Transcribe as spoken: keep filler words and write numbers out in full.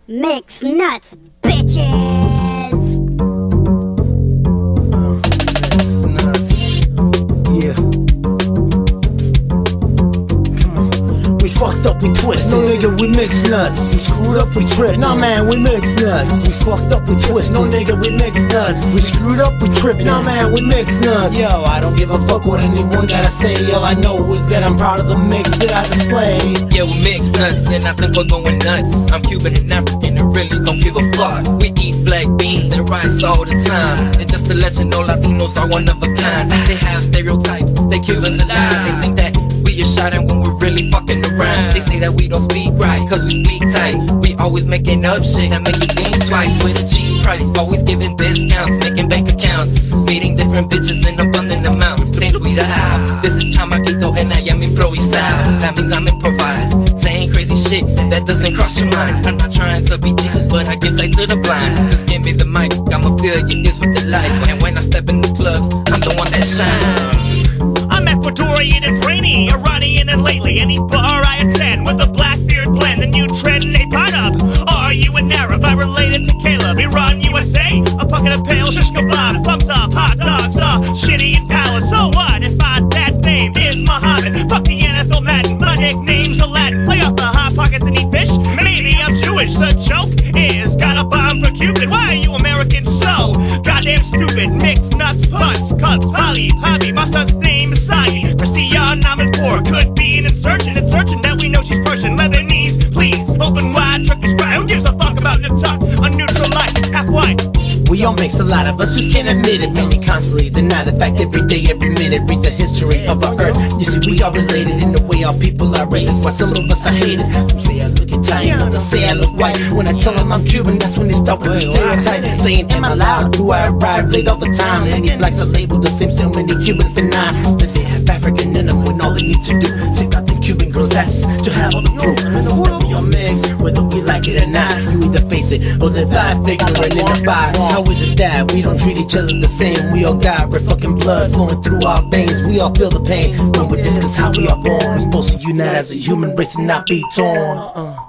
Mixed nuts, bitches! Uh, mixed nuts. Yeah. Come on. We fucked up, we twisted. No nigga, we mixed nuts. We screwed up, we tripped. Nah man, we mixed nuts. We fucked up, we twisted. No nigga, we mixed nuts. We screwed up, we tripped. Nah man, we mixed nuts. Yo, I don't give a fuck what anyone gotta say. All I know is that I'm proud of the mix that I display. Yeah, we mix nuts, and I think we're going nuts. I'm Cuban and African and really don't give a fuck. We eat black beans and rice all the time. And just to let you know, Latinos are one of a kind. They have stereotypes, they Cubans alive. They think that we are shouting when we're really fucking around. They say that we don't speak right, cause we speak tight. We always making up shit that make you think twice. With a cheap price, always giving discounts, making bank accounts, meeting different bitches in abundant amount. Think we the how. This is chamaquito and I am improvisado. That means I'm improvised, saying crazy shit that doesn't cross your mind. I'm not trying to be Jesus, but I give sight to the blind. Just give me the mic, I'ma fill your ears with the light. And when I step in the clubs, I'm the one that shines. I'm Ecuadorian and brainy, Iranian and lately. Any bar I attend with a black beard blend, the new trend and they pot up. Are you an Arab? I related to Caleb. Iran, U S A, a bucket of pale shish kebab. Thumbs up, hot dogs are shitty in power. So what if my dad's name is Muhammad? Fuck the N F L Madden, my nickname's Aladdin. Play off the hot pockets and eat fish. Maybe I'm Jewish. The joke is got a bomb for Cupid. Why are you American so goddamn stupid? Mixed nuts, punts, cups, Holly, hobby. My son's name is Saeed. Christian, I'm in poor. Could be an insurgent, insurgent that we know she's Persian. Lebanese, please, open wide, truck is dry. Who gives a fuck about Nip Tuck? A neutral life, half white. We all mix, a lot of us just can't admit it. Many constantly deny the fact every day, every minute. Read the history of our earth. You see, we are related in the way our people are raised. That's why some of us are hated. Some say I look Italian, others say I look white. When I tell them I'm Cuban, that's when they start with the stereotype. Saying, am I loud? Do I arrive late all the time? Many blacks are labeled the same, still many Cubans deny that they have African in them when all they need to do is take out them Cuban girls' asses to have all the proof. That we all mix, whether we like it or not. You either face it or live life ignorant in the box. How is it that we don't treat each other the same? We all got red fucking blood flowing through our veins. We all feel the pain when we discuss how we are born. We're supposed to unite as a human race and not be torn. uh.